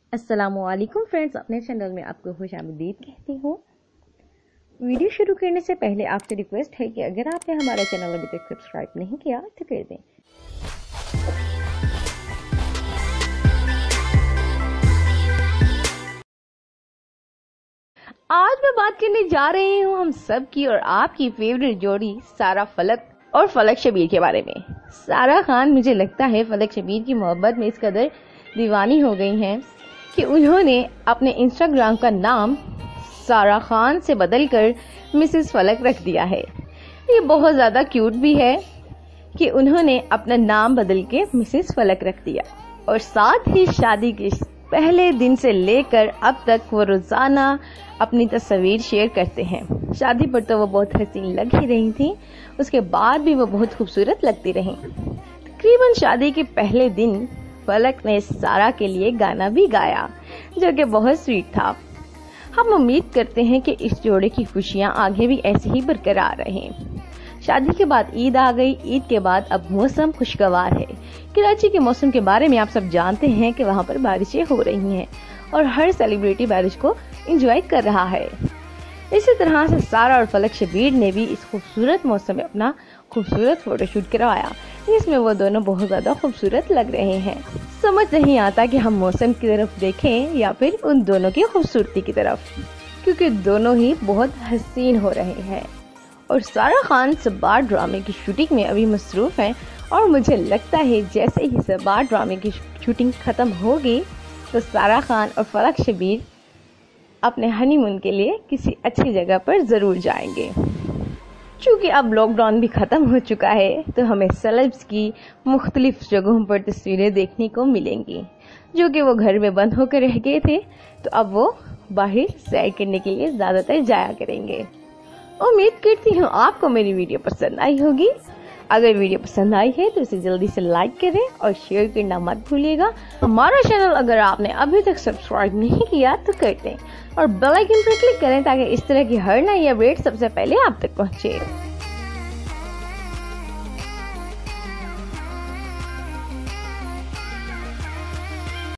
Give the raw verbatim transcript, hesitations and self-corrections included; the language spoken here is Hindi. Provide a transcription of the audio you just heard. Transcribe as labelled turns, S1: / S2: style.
S1: अस्सलामुअलैकुम फ्रेंड्स, अपने चैनल में आपको खुशामदीद कहती हूँ। वीडियो शुरू करने से पहले आपसे रिक्वेस्ट है कि अगर आपने हमारा चैनल अभी तक सब्सक्राइब नहीं किया तो कर दें। आज मैं बात करने जा रही हूँ हम सब की और आपकी फेवरेट जोड़ी सारा फलक और फलक शबीर के बारे में। सारा खान मुझे लगता है फलक शबीर की मोहब्बत में इस कदर दीवानी हो गई हैं कि उन्होंने अपने इंस्टाग्राम का नाम सारा खान से बदलकर मिसेस फलक रख दिया है। ये बहुत ज़्यादा क्यूट भी है कि उन्होंने अपना नाम बदल के मिसेस फलक रख दिया और साथ ही शादी के पहले दिन से लेकर अब तक वो रोज़ाना अपनी तस्वीर शेयर करते हैं। शादी पर तो वो बहुत हसीन लग ही रही थी, उसके बाद भी वो बहुत खूबसूरत लगती रहीं। तकरीबन शादी के पहले दिन फलक ने सारा के लिए गाना भी गाया जो कि बहुत स्वीट था। हम उम्मीद करते हैं कि इस जोड़े की खुशियां आगे भी ऐसे ही बरकरार रहें। शादी के बाद ईद आ गई। ईद के बाद अब मौसम खुशगवार है। कराची के मौसम के बारे में आप सब जानते हैं कि वहां पर बारिशें हो रही हैं और हर सेलिब्रिटी बारिश को एंजॉय कर रहा है। इसी तरह से सारा और फलक शबीर ने भी इस खूबसूरत मौसम में अपना खूबसूरत फोटोशूट करवाया जिसमें वो दोनों बहुत ज़्यादा खूबसूरत लग रहे हैं। समझ नहीं आता कि हम मौसम की तरफ देखें या फिर उन दोनों की खूबसूरती की तरफ, क्योंकि दोनों ही बहुत हसीन हो रहे हैं। और सारा खान सबार ड्रामे की शूटिंग में अभी मसरूफ़ हैं और मुझे लगता है जैसे ही सबार ड्रामे की शूटिंग ख़त्म होगी तो सारा खान और फलक शबीर अपने हनीमून के लिए किसी अच्छी जगह पर ज़रूर जाएंगे। चूँकि अब लॉकडाउन भी ख़त्म हो चुका है तो हमें सेलेब्स की मुख्तलिफ जगहों पर तस्वीरें देखने को मिलेंगी जो कि वो घर में बंद होकर रह गए थे, तो अब वो बाहर सैर करने के लिए ज़्यादातर जाया करेंगे। उम्मीद करती हूँ आपको मेरी वीडियो पसंद आई होगी। अगर वीडियो पसंद आई है तो इसे जल्दी से लाइक करें और शेयर करना मत भूलिएगा। हमारा चैनल अगर आपने अभी तक सब्सक्राइब नहीं किया तो कर दें और बेल आइकन पर क्लिक करें ताकि इस तरह की हर नई अपडेट सबसे पहले आप तक पहुँचे।